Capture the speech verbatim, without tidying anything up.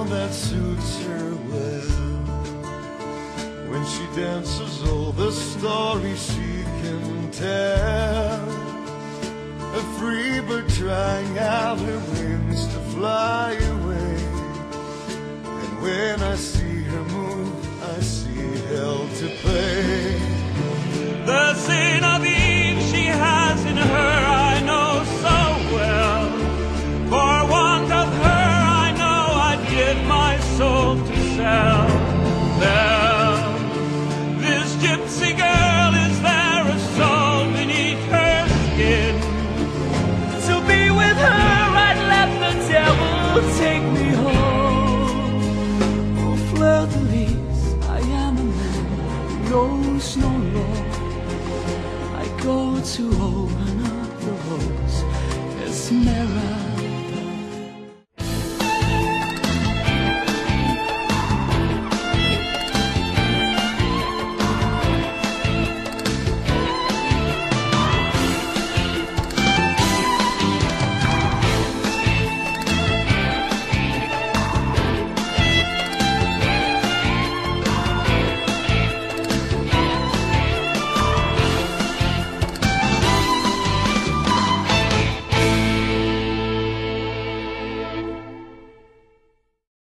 gown that suits her well. When she dances, all the stories she can tell. A free bird trying out her wings to fly away. And when I see her move, I see hell to pay. The sin of Eve she has in her I know so well. For want of her I know I'd give my soul to sell. There